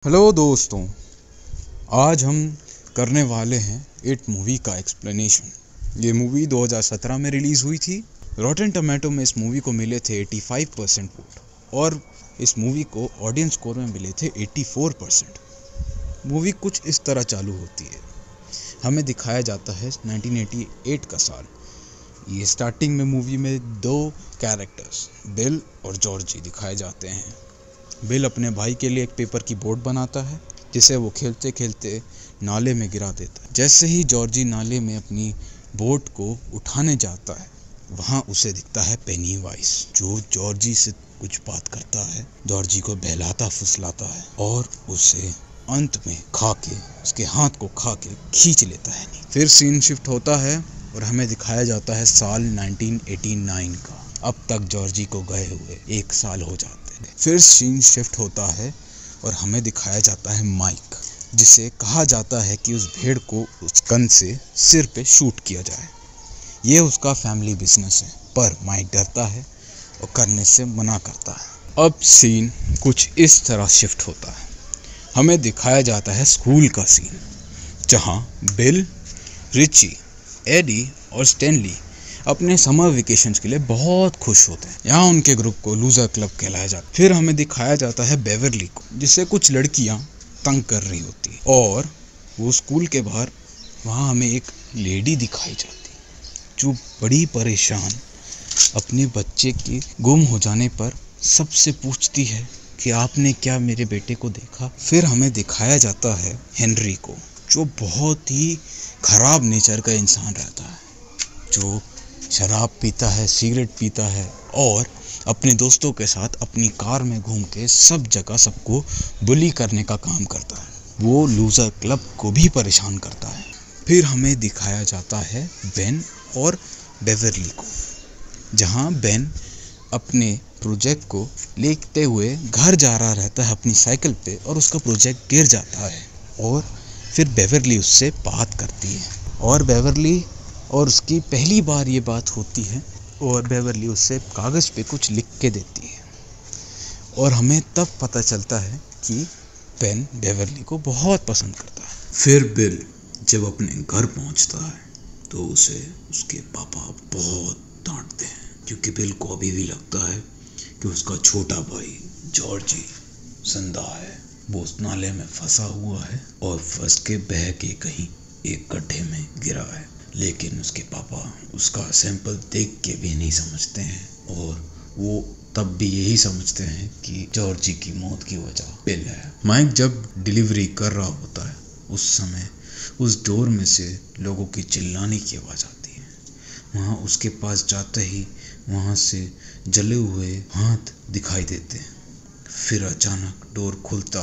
Hello दोस्तों, आज हम करने वाले हैं इट मूवी का एक्सप्लेनेशन। ये मूवी 2017 में रिलीज़ हुई थी। रॉटेन टोमेटो में इस मूवी को मिले थे 85% वोट और इस मूवी को ऑडियंस स्कोर में मिले थे 84%। मूवी कुछ इस तरह चालू होती है। हमें दिखाया जाता है 1988 का साल। ये स्टार्टिंग में मूवी में दो कैरेक्टर्स बिल और जॉर्जी दिखाए जाते हैं। बिल अपने भाई के लिए एक पेपर की बोट बनाता है जिसे वो खेलते खेलते नाले में गिरा देता है। जैसे ही जॉर्जी नाले में अपनी बोट को उठाने जाता है, वहाँ उसे दिखता है पेनीवाइज, जो जॉर्जी से कुछ बात करता है, जॉर्जी को बहलाता फुसलाता है और उसे अंत में उसके हाथ को खा के खींच लेता है। फिर सीन शिफ्ट होता है और हमें दिखाया जाता है साल 1989 का। अब तक जॉर्जी को गए हुए 1 साल हो जाते हैं। फिर सीन शिफ्ट होता है और हमें दिखाया जाता है माइक, जिसे कहा जाता है कि उस भेड़ को उस गन से सिर पे शूट किया जाए। ये उसका फैमिली बिजनेस है, पर माइक डरता है और करने से मना करता है। अब सीन कुछ इस तरह शिफ्ट होता है। हमें दिखाया जाता है स्कूल का सीन, जहाँ बिल, रिची, एडी और स्टैनली अपने समर वेकेशंस के लिए बहुत खुश होते हैं। यहाँ उनके ग्रुप को लूजर क्लब कहलाया जाता है। फिर हमें दिखाया जाता है बेवरली को, जिसे कुछ लड़कियाँ तंग कर रही होती, और वो स्कूल के बाहर वहाँ हमें एक लेडी दिखाई जाती जो बड़ी परेशान अपने बच्चे के गुम हो जाने पर सबसे पूछती है कि आपने क्या मेरे बेटे को देखा। फिर हमें दिखाया जाता है हेनरी को, जो बहुत ही खराब नेचर का इंसान रहता है, जो शराब पीता है, सिगरेट पीता है और अपने दोस्तों के साथ अपनी कार में घूम के सब जगह सबको बुली करने का काम करता है। वो लूजर क्लब को भी परेशान करता है। फिर हमें दिखाया जाता है बेन और बेवरली को, जहाँ बेन अपने प्रोजेक्ट को लेते हुए घर जा रहा रहता है अपनी साइकिल पे, और उसका प्रोजेक्ट गिर जाता है। और फिर बेवरली उससे बात करती है और बेवरली और उसकी पहली बार ये बात होती है और बेवरली उससे कागज़ पे कुछ लिख के देती है। और हमें तब पता चलता है कि बेन बेवरली को बहुत पसंद करता है। फिर बिल जब अपने घर पहुंचता है तो उसे उसके पापा बहुत डांटते हैं, क्योंकि बिल को अभी भी लगता है कि उसका छोटा भाई जॉर्जी जिंदा है। वो उस नाले में फंसा हुआ है और फंस के बह के कहीं एक गड्ढे में गिरा है। लेकिन उसके पापा उसका सैंपल देख के भी नहीं समझते हैं, और वो तब भी यही समझते हैं कि जॉर्जी की मौत की वजह बिल है। माइक जब डिलीवरी कर रहा होता है, उस समय उस डोर में से लोगों की चिल्लाने की आवाज़ आती है। वहाँ उसके पास जाते ही वहाँ से जले हुए हाथ दिखाई देते हैं। फिर अचानक डोर खुलता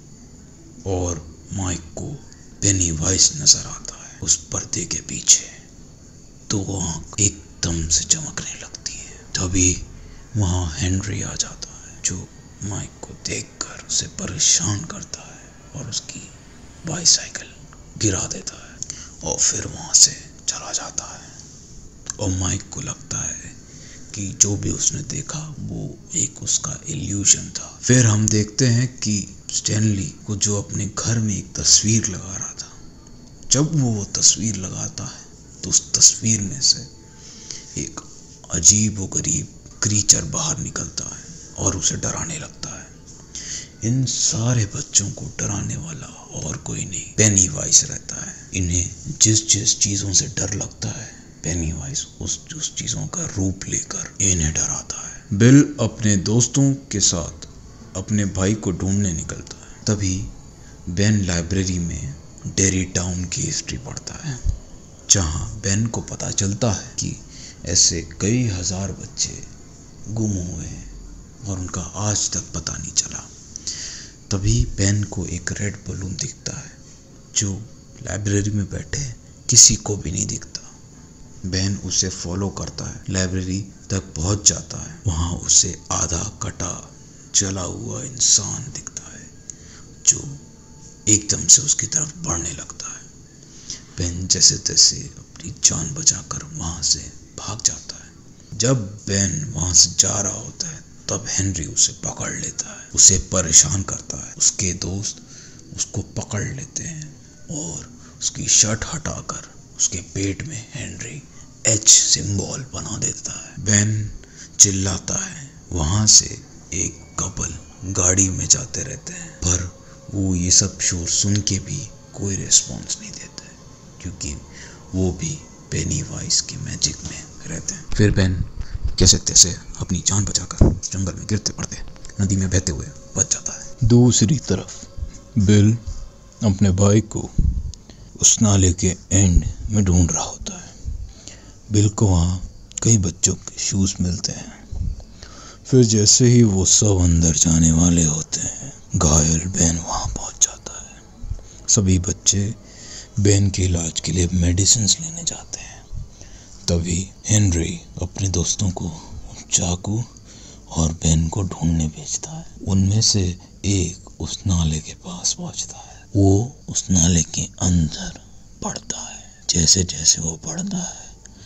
है और माइक को पेनीवाइज नजर आता है। उस पर्दे के पीछे तो आँख एकदम से चमकने लगती है। तभी वहाँ हेनरी आ जाता है, जो माइक को देखकर उसे परेशान करता है और उसकी बाइसाइकिल गिरा देता है और फिर वहाँ से चला जाता है। और माइक को लगता है कि जो भी उसने देखा वो एक उसका इल्यूजन था। फिर हम देखते हैं कि स्टैनली को, जो अपने घर में एक तस्वीर लगा रहा था, जब वो तस्वीर लगाता है तो उस तस्वीर में से एक अजीब व गरीब क्रीचर बाहर निकलता है और उसे डराने लगता है। इन सारे बच्चों को डराने वाला और कोई नहीं, पेनीवाइज रहता है। इन्हें जिस जिस चीज़ों से डर लगता है, पेनीवाइज उस चीज़ों का रूप लेकर इन्हें डराता है। बिल अपने दोस्तों के साथ अपने भाई को ढूंढने निकलता है। तभी बेन लाइब्रेरी में डेरी टाउन की हिस्ट्री पढ़ता है, जहाँ बेन को पता चलता है कि ऐसे कई हजार बच्चे गुम हुए हैं और उनका आज तक पता नहीं चला। तभी बेन को एक रेड बलून दिखता है, जो लाइब्रेरी में बैठे किसी को भी नहीं दिखता। बेन उसे फॉलो करता है, लाइब्रेरी तक पहुंच जाता है। वहाँ उसे आधा कटा जला हुआ इंसान दिखता है, जो एकदम से उसकी तरफ बढ़ने लगता है। बेन जैसे तैसे अपनी जान बचाकर वहाँ से भाग जाता है। जब बेन वहाँ से जा रहा होता है, तब हेनरी उसे पकड़ लेता है, उसे परेशान करता है। उसके दोस्त उसको पकड़ लेते हैं और उसकी शर्ट हटाकर उसके पेट में हेनरी एच सिंबल बना देता है। बेन चिल्लाता है। वहाँ से एक कपल गाड़ी में जाते रहते हैं, पर वो ये सब शोर सुन के भी कोई रिस्पॉन्स नहीं देते क्योंकि वो भी पेनीवाइज के मैजिक में रहते हैं। फिर बेन कैसे तैसे अपनी जान बचाकर जंगल में गिरते पड़ते नदी में बहते हुए बच जाता है। दूसरी तरफ बिल अपने भाई को उस नाले के एंड में ढूंढ रहा होता है। बिल को वहाँ कई बच्चों के शूज मिलते हैं। फिर जैसे ही वो सब अंदर जाने वाले होते हैं, घायल बेन वहाँ पहुँच जाता है। सभी बच्चे बेन के इलाज के लिए मेडिसिन्स लेने जाते हैं। तभी हेनरी अपने दोस्तों को चाकू और बेन को ढूंढने भेजता है। उनमें से एक उस नाले के पास पहुँचता है। वो उस नाले के अंदर पड़ता है। जैसे जैसे वो पड़ता है,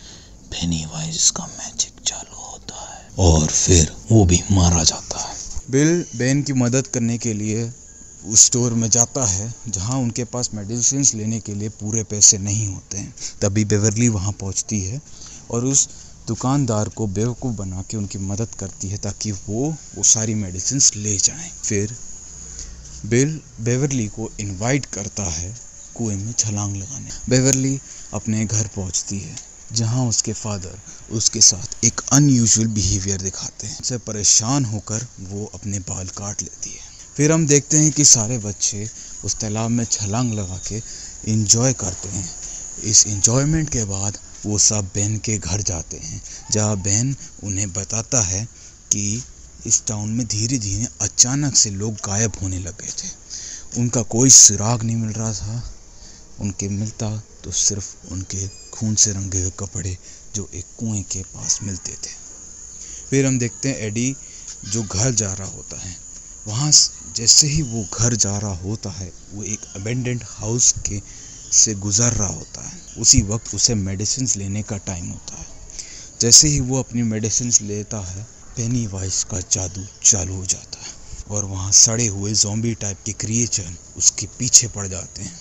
पेनीवाइज का मैजिक चालू होता है और फिर वो भी मारा जाता है। बिल बेन की मदद करने के लिए उस स्टोर में जाता है जहां उनके पास मेडिसिन्स लेने के लिए पूरे पैसे नहीं होते हैं। तभी बेवरली वहां पहुंचती है और उस दुकानदार को बेवकूफ़ बना के उनकी मदद करती है ताकि वो सारी मेडिसिन्स ले जाएं। फिर बिल बेवरली को इनवाइट करता है कुएं में छलांग लगाने। बेवरली अपने घर पहुंचती है जहां उसके फादर उसके साथ एक अनयूजुअल बिहेवियर दिखाते हैं। उससे परेशान होकर वो अपने बाल काट लेती है। फिर हम देखते हैं कि सारे बच्चे उस तालाब में छलांग लगा के इंजॉय करते हैं। इस इंजॉयमेंट के बाद वो सब बेन के घर जाते हैं जहाँ बेन उन्हें बताता है कि इस टाउन में धीरे धीरे अचानक से लोग गायब होने लगे थे। उनका कोई सुराग नहीं मिल रहा था। उनके मिलता तो सिर्फ उनके खून से रंगे हुए कपड़े जो एक कुएं के पास मिलते थे। फिर हम देखते हैं एडी जो घर जा रहा होता है। वहाँ जैसे ही वो घर जा रहा होता है, वो एक अबेंडेंट हाउस के से गुजर रहा होता है। उसी वक्त उसे मेडिसिन्स लेने का टाइम होता है। जैसे ही वो अपनी मेडिसिन्स लेता है, पेनीवाइज का जादू चालू हो जाता है और वहाँ सड़े हुए ज़ॉम्बी टाइप के क्रिएचर उसके पीछे पड़ जाते हैं।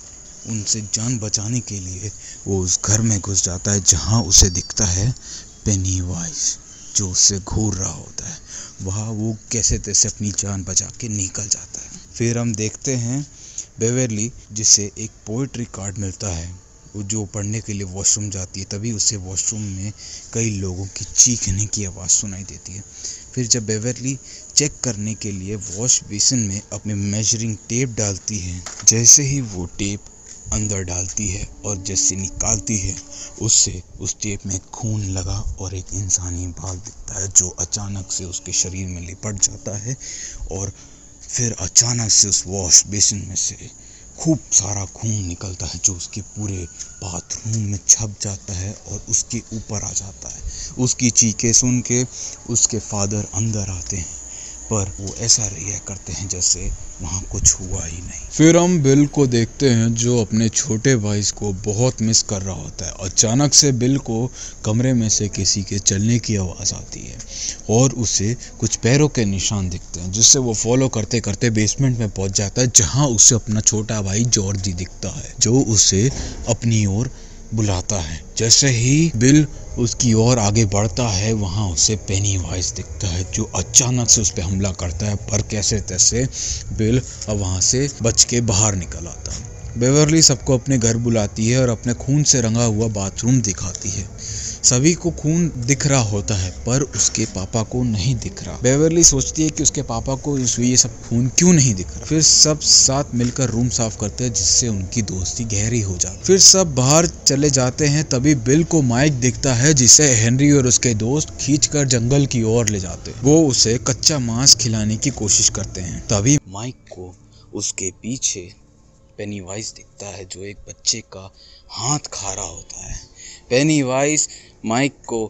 उनसे जान बचाने के लिए वो उस घर में घुस जाता है जहाँ उसे दिखता है पेनीवाइज जो उससे घूर रहा होता है। वहाँ वो कैसे तैसे अपनी जान बचा के निकल जाता है। फिर हम देखते हैं बेवरली जिसे एक पोइट्री कार्ड मिलता है, जो पढ़ने के लिए वॉशरूम जाती है। तभी उसे वॉशरूम में कई लोगों की चीखने की आवाज़ सुनाई देती है। फिर जब बेवरली चेक करने के लिए वॉश बेसिन में अपने मेजरिंग टेप डालती है, जैसे ही वो टेप अंदर डालती है और जैसे निकालती है, उससे उस टेप में खून लगा और एक इंसानी भाग दिखता है जो अचानक से उसके शरीर में लिपट जाता है और फिर अचानक से उस वॉश बेसिन में से खूब सारा खून निकलता है जो उसके पूरे बाथरूम में छप जाता है और उसके ऊपर आ जाता है। उसकी चीखें सुन के उसके फादर अंदर आते हैं, पर वो ऐसा रिएक्ट करते हैं जैसे वहाँ कुछ हुआ ही नहीं। फिर हम बिल को देखते हैं जो अपने छोटे भाई को बहुत मिस कर रहा होता है। अचानक से बिल को कमरे में से किसी के चलने की आवाज़ आती है और उसे कुछ पैरों के निशान दिखते हैं, जिससे वो फॉलो करते करते बेसमेंट में पहुंच जाता है जहां उसे अपना छोटा भाई जॉर्जी दिखता है जो उसे अपनी ओर बुलाता है। जैसे ही बिल उसकी ओर आगे बढ़ता है, वहाँ उसे पेनीवाइज दिखता है जो अचानक से उस पर हमला करता है, पर कैसे तैसे बिल अब वहाँ से बच के बाहर निकल आता है। बेवरली सबको अपने घर बुलाती है और अपने खून से रंगा हुआ बाथरूम दिखाती है। सभी को खून दिख रहा होता है पर उसके पापा को नहीं दिख रहा। बेवरली सोचती है कि उसके पापा को ये सब खून क्यों नहीं दिख रहा। फिर सब साथ मिलकर रूम साफ करते हैं जिससे उनकी दोस्ती गहरी हो जाती। फिर सब बाहर चले जाते हैं। तभी बिल को माइक दिखता है जिसे हेनरी और उसके दोस्त खींचकर जंगल की ओर ले जाते हैं। वो उसे कच्चा मांस खिलाने की कोशिश करते हैं। तभी माइक को उसके पीछे पेनीवाइज दिखता है जो एक बच्चे का हाथ खा रहा होता है। पेनीवाइज माइक को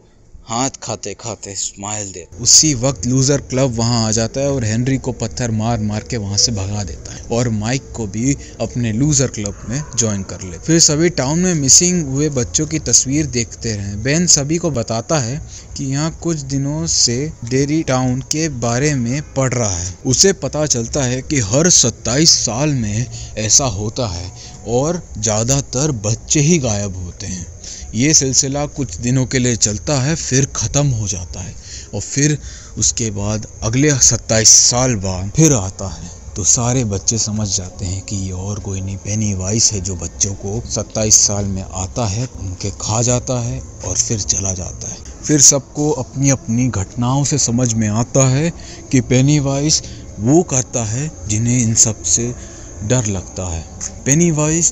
हाथ खाते खाते स्माइल दे। उसी वक्त लूजर क्लब वहां आ जाता है और हेनरी को पत्थर मार मार के वहां से भगा देता है और माइक को भी अपने लूजर क्लब में ज्वाइन कर ले। फिर सभी टाउन में मिसिंग हुए बच्चों की तस्वीर देखते रहे। बेन सभी को बताता है कि यहाँ कुछ दिनों से डेरी टाउन के बारे में पढ़ रहा है। उसे पता चलता है कि हर 27 साल में ऐसा होता है और ज़्यादातर बच्चे ही गायब होते हैं। ये सिलसिला कुछ दिनों के लिए चलता है, फिर ख़त्म हो जाता है और फिर उसके बाद अगले 27 साल बाद फिर आता है। तो सारे बच्चे समझ जाते हैं कि ये और कोई नहीं, पेनीवाइज है जो बच्चों को 27 साल में आता है, उनके खा जाता है और फिर चला जाता है। फिर सबको अपनी अपनी घटनाओं से समझ में आता है कि पेनीवाइज वो करता है जिन्हें इन सब से डर लगता है। पेनीवाइज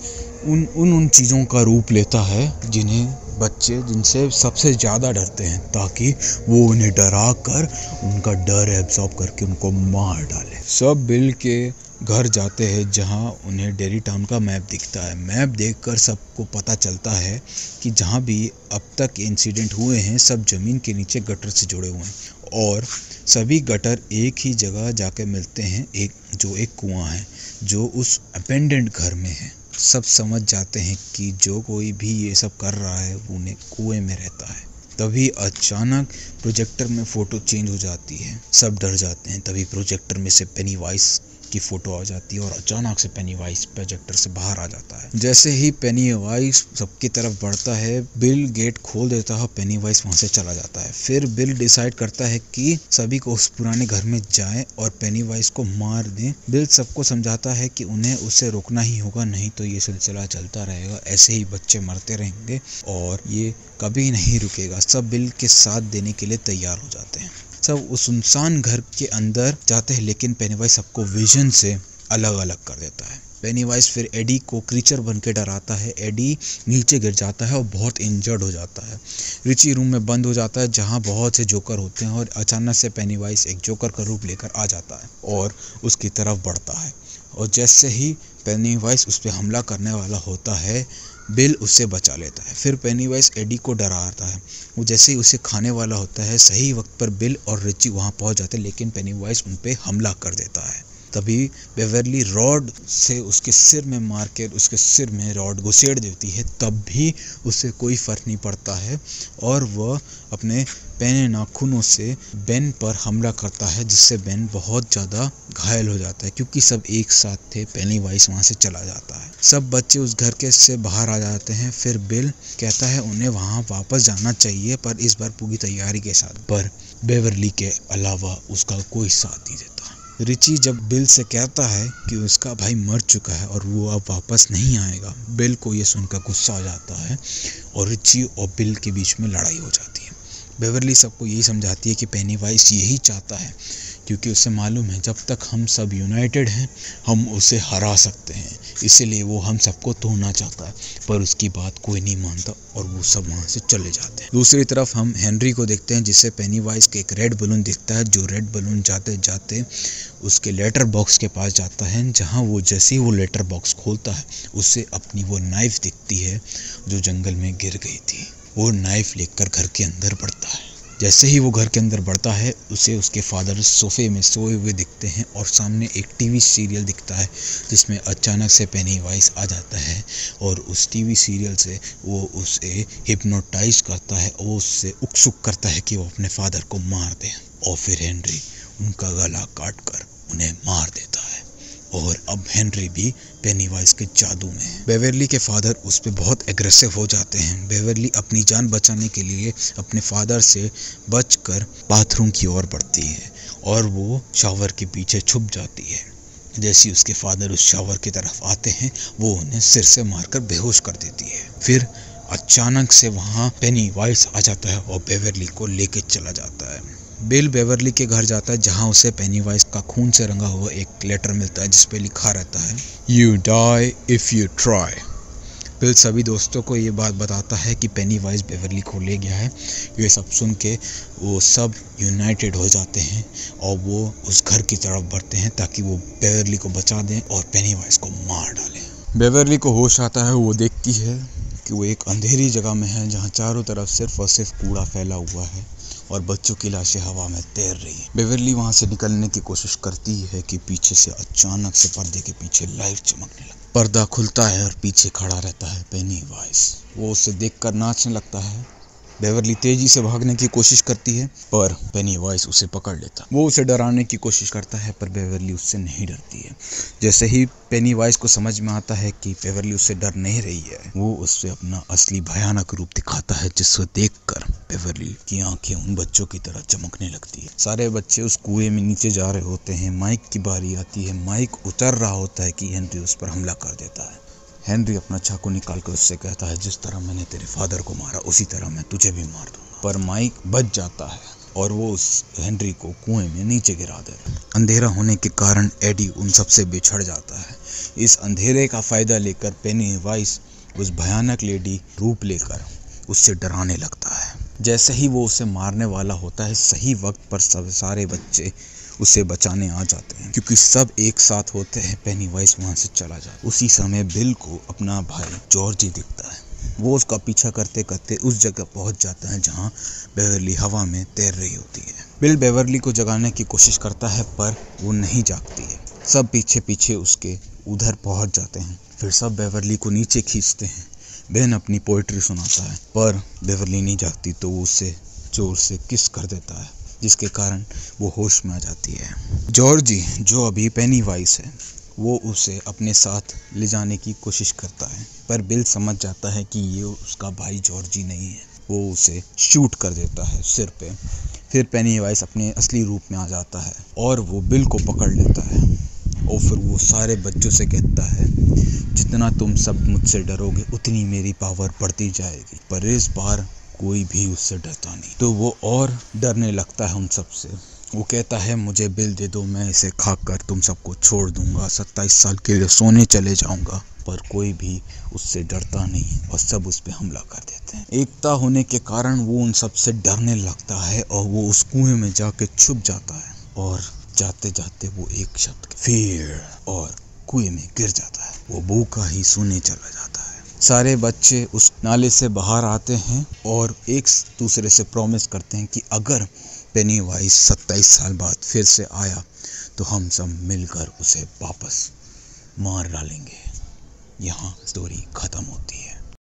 उन चीज़ों का रूप लेता है जिन्हें बच्चे जिनसे सबसे ज़्यादा डरते हैं, ताकि वो उन्हें डरा कर उनका डर एब्जॉर्ब करके उनको मार डाले। सब बिल के घर जाते हैं जहां उन्हें डेरी टाउन का मैप दिखता है। मैप देखकर सबको पता चलता है कि जहां भी अब तक इंसिडेंट हुए हैं सब ज़मीन के नीचे गटर से जुड़े हुए हैं और सभी गटर एक ही जगह जाके मिलते हैं, एक कुआं है जो उस अपेंडेंट घर में है। सब समझ जाते हैं कि जो कोई भी ये सब कर रहा है वो उन्हें कुएं में रहता है। तभी अचानक प्रोजेक्टर में फ़ोटो चेंज हो जाती है। सब डर जाते हैं। तभी प्रोजेक्टर में से पेनीवाइज की फ़ोटो आ जाती है और अचानक से पेनीवाइज प्रोजेक्टर से बाहर आ जाता है। जैसे ही पेनीवाइज सबकी तरफ बढ़ता है, बिल गेट खोल देता है, पेनीवाइज वहाँ से चला जाता है। फिर बिल डिसाइड करता है कि सभी को उस पुराने घर में जाएं और पेनीवाइज को मार दें। बिल सबको समझाता है कि उन्हें उसे रोकना ही होगा, नहीं तो ये सिलसिला चलता रहेगा, ऐसे ही बच्चे मरते रहेंगे और ये कभी नहीं रुकेगा। सब बिल के साथ देने के लिए तैयार हो जाते हैं। सब उस सुनसान घर के अंदर जाते हैं, लेकिन पेनीवाइज सबको विजन से अलग अलग कर देता है। पेनीवाइज फिर एडी को क्रीचर बन के डराता है। एडी नीचे गिर जाता है और बहुत इंजर्ड हो जाता है। रिची रूम में बंद हो जाता है जहां बहुत से जोकर होते हैं और अचानक से पेनीवाइज एक जोकर का रूप लेकर आ जाता है और उसकी तरफ बढ़ता है और जैसे ही पेनीवाइज उस पर हमला करने वाला होता है, बिल उससे बचा लेता है। फिर पेनीवाइज एडी को डराता है। वो जैसे ही उसे खाने वाला होता है, सही वक्त पर बिल और रिची वहाँ पहुँच जाते हैं, लेकिन पेनीवाइज उन पे हमला कर देता है। तभी बेवरली रॉड से उसके सिर में मार के उसके सिर में रॉड घुसेड़ देती है। तब भी उसे कोई फ़र्क नहीं पड़ता है और वह अपने पैने नाखूनों से बेन पर हमला करता है, जिससे बेन बहुत ज़्यादा घायल हो जाता है। क्योंकि सब एक साथ थे, पेनीवाइज वहाँ से चला जाता है। सब बच्चे उस घर के से बाहर आ जाते हैं। फिर बिल कहता है उन्हें वहाँ वापस जाना चाहिए, पर इस बार पूरी तैयारी के साथ। पर बेवरली के अलावा उसका कोई साथ नहीं देता। रिची जब बिल से कहता है कि उसका भाई मर चुका है और वो अब वापस नहीं आएगा, बिल को ये सुनकर गुस्सा आ जाता है और रिची और बिल के बीच में लड़ाई हो जाती है। बेवरली सबको यही समझाती है कि पेनीवाइज यही चाहता है, क्योंकि उसे मालूम है जब तक हम सब यूनाइटेड हैं हम उसे हरा सकते हैं, इसीलिए वो हम सबको तोड़ना चाहता है। पर उसकी बात कोई नहीं मानता और वो सब वहाँ से चले जाते हैं। दूसरी तरफ हम हेनरी को देखते हैं, जिसे पेनीवाइज के एक रेड बलून दिखता है, जो रेड बलून जाते जाते उसके लेटर बॉक्स के पास जाता है, जहाँ वो जैसे ही वो लेटर बॉक्स खोलता है उसे अपनी वो नाइफ दिखती है जो जंगल में गिर गई थी। वो नाइफ लेकर घर के अंदर बढ़ता है। जैसे ही वो घर के अंदर बढ़ता है, उसे उसके फादर सोफे में सोए हुए दिखते हैं और सामने एक टीवी सीरियल दिखता है, जिसमें अचानक से पेनीवाइज आ जाता है और उस टीवी सीरियल से वो उसे हिप्नोटाइज करता है और उससे उत्सुक करता है कि वो अपने फादर को मार दे। और फिर हेनरी उनका गला काट कर उन्हें मार देता है और अब हेनरी भी पेनीवाइज के जादू में है। बेवरली के फादर उस पर बहुत एग्रेसिव हो जाते हैं। बेवरली अपनी जान बचाने के लिए अपने फादर से बचकर बाथरूम की ओर बढ़ती है और वो शावर के पीछे छुप जाती है। जैसे ही उसके फादर उस शावर की तरफ आते हैं, वो उन्हें सिर से मारकर बेहोश कर देती है। फिर अचानक से वहाँ पेनीवाइज आ जाता है और बेवरली को लेके चला जाता है। बिल बेवरली के घर जाता है, जहां उसे पेनीवाइज का खून से रंगा हुआ एक लेटर मिलता है, जिसपे लिखा रहता है you die if you try. Bill सभी दोस्तों को ये बात बताता है कि पेनीवाइज बेवरली को ले गया है। ये सब सुन के वो सब यूनाइटेड हो जाते हैं और वो उस घर की तरफ बढ़ते हैं ताकि वो बेवरली को बचा दें और पेनीवाइज को मार डालें। बेवरली को होश आता है, वो देखती है कि वो एक अंधेरी जगह में है जहाँ चारों तरफ सिर्फ और सिर्फ कूड़ा फैला हुआ है और बच्चों की लाशें हवा में तैर रही है। बेवरली वहाँ से निकलने की कोशिश करती है कि पीछे से अचानक से पर्दे के पीछे लाइट चमकने लगती। पर्दा खुलता है और पीछे खड़ा रहता है पेनीवाइज। वो उसे देखकर नाचने लगता है। बेवरली तेजी से भागने की कोशिश करती है पर पेनीवाइज उसे पकड़ लेता। वो उसे डराने की कोशिश करता है पर बेवरली उससे नहीं डरती है। जैसे ही पेनीवाइज को समझ में आता है कि बेवरली उससे डर नहीं रही है, वो उससे अपना असली भयानक रूप दिखाता है, जिसको देखकर बेवरली की आंखें उन बच्चों की तरह चमकने लगती है। सारे बच्चे उस कुएं में नीचे जा रहे होते हैं। माइक की बारी आती है। माइक उतर रहा होता है कि हेनरी उस पर हमला कर देता है। हेनरी अपना चाकू निकाल कर उससे कहता है, जिस तरह मैंने तेरे फादर को मारा उसी तरह मैं तुझे भी मार दूंगा। पर माइक बच जाता है और वो उस हेनरी को कुएं में नीचे गिरा देता है। अंधेरा होने के कारण एडी उन सबसे बिछड़ जाता है। इस अंधेरे का फायदा लेकर पेनीवाइज उस भयानक लेडी रूप लेकर उससे डराने लगता है। जैसे ही वो उसे मारने वाला होता है, सही वक्त पर सब सारे बच्चे उसे बचाने आ जाते हैं। क्योंकि सब एक साथ होते हैं, पेनीवाइज वहां से चला जाता है। उसी समय बिल को अपना भाई जॉर्जी दिखता है। वो उसका पीछा करते करते उस जगह पहुंच जाता है जहां बेवरली हवा में तैर रही होती है। बिल बेवरली को जगाने की कोशिश करता है पर वो नहीं जागती है। सब पीछे पीछे उसके उधर पहुंच जाते हैं। फिर सब बेवरली को नीचे खींचते हैं। बेन अपनी पोएट्री सुनाता है पर बेवरली नहीं जागती तो वो उससे जोर से किस कर देता है, जिसके कारण वो होश में आ जाती है। जॉर्जी जो अभी पेनीवाइज है, वो उसे अपने साथ ले जाने की कोशिश करता है पर बिल समझ जाता है कि ये उसका भाई जॉर्जी नहीं है। वो उसे शूट कर देता है सिर पे। फिर पेनीवाइज अपने असली रूप में आ जाता है और वो बिल को पकड़ लेता है और फिर वो सारे बच्चों से कहता है, जितना तुम सब मुझसे डरोगे उतनी मेरी पावर बढ़ती जाएगी। पर इस बार कोई भी उससे डरता नहीं तो वो और डरने लगता है उन सब से। वो कहता है, मुझे बिल दे दो, मैं इसे खाकर तुम सबको छोड़ दूंगा, 27 साल के लिए सोने चले जाऊंगा। पर कोई भी उससे डरता नहीं और सब उस पर हमला कर देते हैं। एकता होने के कारण वो उन सब से डरने लगता है और वो उस कुएं में जाके छुप जाता है और जाते जाते वो एक शब्द फियर और कुएं में गिर जाता है। वो भूखा ही सोने चला जाता है। सारे बच्चे उस नाले से बाहर आते हैं और एक दूसरे से प्रॉमिस करते हैं कि अगर पेनीवाइज 27 साल बाद फिर से आया तो हम सब मिलकर उसे वापस मार डालेंगे। यहाँ स्टोरी खत्म होती है।